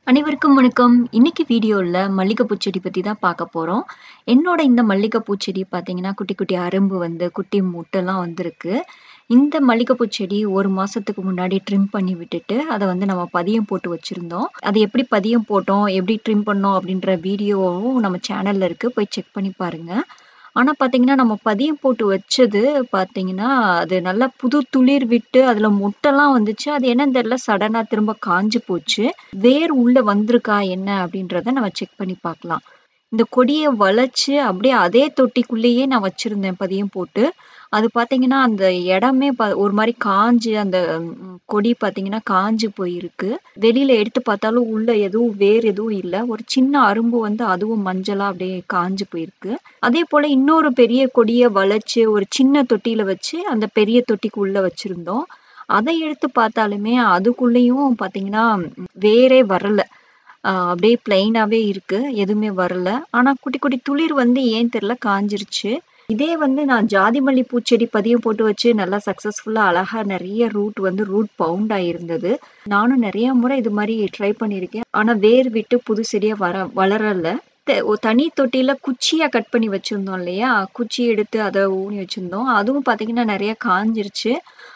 அனைவருக்கும் வணக்கம். இன்னைக்கு வீடியோல மல்லிகைப்பூ செடி பத்தி தான் பார்க்க போறோம். என்னோட இந்த மல்லிகைப்பூ செடி பார்த்தீங்கன்னா, குட்டி குட்டி அரும்பு வந்து குட்டி மொட்டெல்லாம் வந்திருக்கு. இந்த மல்லிகைப்பூ செடி 1 மாசத்துக்கு முன்னாடி ட்ரிம் பண்ணி விட்டுட்டு, அத வந்து நம்ம பதியம் போட்டு வச்சிருந்தோம். அது எப்படி பதியம் போட்டோம், எப்படி ட்ரிம் பண்ணோம் அப்படின்ற வீடியோவும் நம்ம சேனல்ல இருக்கு. போய் செக் பண்ணி பாருங்க. ஆனா பார்த்தீங்கன்னா, நம்ம பதியம் போட்டு வச்சது பார்த்தீங்கன்னா, அது நல்லா புது துளிர் விட்டு அதில மொட்டெல்லாம் வந்துச்சு. அது என்னன்னு தெரியல சடனா திரும்ப காஞ்சு போச்சு. வேர் உள்ள வந்திருக்கா என்ன அப்படின்றத நம்ம செக் பண்ணி பார்க்கலாம். இந்த கொடிய வளச்சு அப்படியே அதே தொட்டிக்குள்ளேயே நான் வச்சிருந்தேன் பதியம் போட்டு. அது பார்த்தீங்கன்னா, அந்த இடமே ஒரு மாரி காஞ்சு அந்த கொடி பார்த்தீங்கன்னா, காஞ்சு போயிருக்கு. வெளியில எடுத்து பார்த்தாலும் உள்ள எதுவும் வேர் எதுவும் இல்ல. ஒரு சின்ன அரும்பு வந்து அதுவும் மஞ்சளா அப்படியே காஞ்சு போயிருக்கு. அதேபோல இன்னொரு பெரிய கொடிய வளச்சு ஒரு சின்ன தொட்டியில வச்சு, அந்த பெரிய தொட்டிக்கு உள்ள வச்சிருந்தோம். அத எடுத்து பார்த்தாலுமே அதுக்குள்ளேயும் பார்த்தீங்கன்னா, வேரே வரல. அப்படியே பிளெயினாவே இருக்கு. எதுவுமே வரல. ஆனா குட்டி, குட்டி துளிர் வந்து ஏன் தெரியல காஞ்சிருச்சு. இதே வந்து நான் ஜாதி மல்லி பூச்செடி பதியம் போட்டு வச்சு நல்லா சக்சஸ்ஃபுல்லா அழகா நெறைய ரூட் பவுண்ட் ஆயிருந்தது. நானும் நெறைய முறை இது மாரி ட்ரை பண்ணியிருக்கேன். ஆனா வேர் விட்டு புது செடியா வளரல. ஒரு தனி தொட்டியில குச்சியா கட் பண்ணி வச்சிருந்தோம் இல்லையா? குச்சி எடுத்து அத ஊனி வச்சிருந்தோம். அதுவும் பார்த்தீங்கன்னா நெறைய காஞ்சிருச்சு.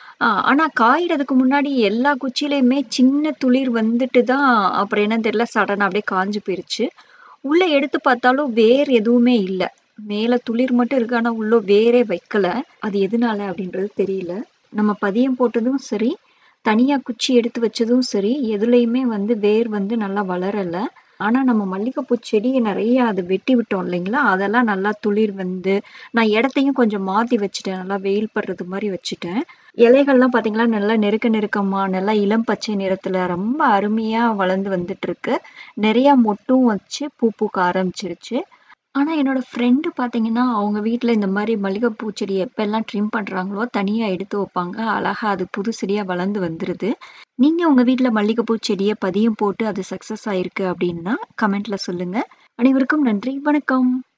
ஆனா காய்றதுக்கு முன்னாடி எல்லா குச்சியிலயுமே சின்ன துளிர் வந்துட்டு தான் அப்புறம் என்னன்னு தெரியல சடனா அப்படியே காஞ்சு போயிருச்சு. உள்ள எடுத்து பார்த்தாலும் வேர் எதுவுமே இல்ல. மேல துளிர் மட்டும் இருக்கு. ஆனா உள்ள வேரே வைக்கல. அது எதுனால அப்படின்றது தெரியல. நம்ம பதியம் போட்டதும் சரி, தனியா குச்சி எடுத்து வச்சதும் சரி, எதுலயுமே வந்து வேர் வந்து நல்லா வளரல. ஆனா நம்ம மல்லிகைப்பூ செடிய நெறைய அது வெட்டி விட்டோம் இல்லைங்களா? அதெல்லாம் நல்லா துளிர் வந்து நான் இடத்தையும் கொஞ்சம் மாத்தி வச்சுட்டேன். நல்லா வெயில் படுறது மாரி வச்சுட்டேன். இலைகள்லாம் பார்த்தீங்கன்னா, நல்லா நெருக்க நெருக்கமா, நல்லா இளம் பச்சை நிறத்துல ரொம்ப அருமையா வளர்ந்து வந்துட்டுருக்கு. நெறையா மொட்டும் வச்சு பூ பூக்க ஆரம்பிச்சிருச்சு. ஆனா என்னோட ஃப்ரெண்டு பார்த்தீங்கன்னா, அவங்க வீட்ல இந்த மாரி மல்லிகைப்பூ செடி எப்பல்லாம் ட்ரிம் பண்றாங்களோ, தனியா எடுத்து வைப்பாங்க. அழகா அது புது செடியா வளர்ந்து வந்துருது. நீங்க உங்க வீட்ல மல்லிகைப்பூ செடிய பதியம் போட்டு அது சக்சஸ் ஆயிருக்கு அப்டின்னா, கமெண்ட்ல சொல்லுங்க. அனைவருக்கும் நன்றி. வணக்கம்.